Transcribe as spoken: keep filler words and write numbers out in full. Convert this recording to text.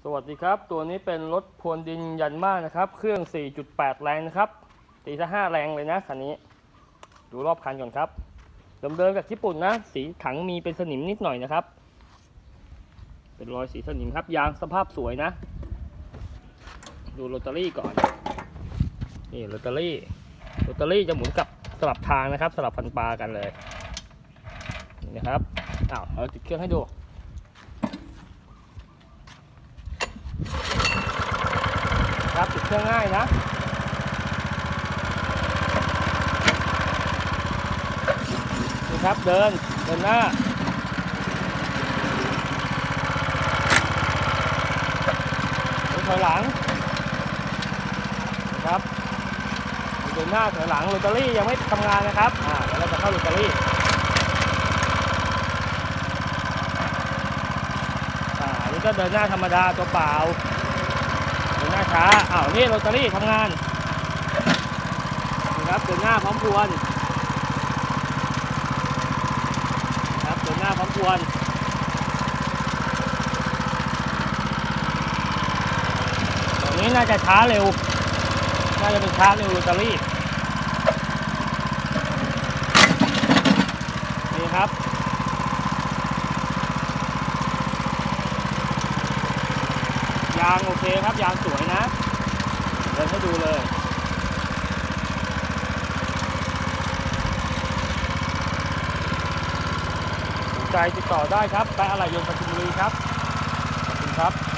สวัสดีครับตัวนี้เป็นรถพรวนดินยันมานะครับเครื่อง สี่จุดแปด แรงนะครับตีซะห้าแรงเลยนะคันนี้ดูรอบคันก่อนครับเดิมๆจากญี่ปุ่นนะสีถังมีเป็นสนิมนิดหน่อยนะครับเป็นรอยสีสนิมครับยางสภาพสวยนะดูโรตารี่ก่อนนี่โรตารี่โรตารี่จะหมุนกับสลับทางนะครับสลับฟันปลากันเลยนี่นะครับอ้าวเอาติดเครื่องให้ดูครับติดเครื่องง่ายนะนี่ครับเดินเดินหน้าเดินถอยหลังนะครับเดินหน้าถอยหลังโรตารี่ยังไม่ทำงานนะครับอ่าเดี๋ยวเราจะเข้าโรตารี่อ่าอันนี้ก็เดินหน้าธรรมดาตัวเปล่าเดินหน้าช้าอ้าวนี่โรตารี่ทำงานนะครับเดินหน้าพร้อมพวนครับเดินหน้าพร้อมพวนตรงนี้น่าจะช้าเร็วน่าจะเป็นช้าเร็วโรตารี่นี่ครับยางโอเคครับยางสวยนะเดินให้ดูเลยสนใจติดต่อได้ครับแปะอะไหล่ยนต์ปทุมบุรีครับขอบคุณครับ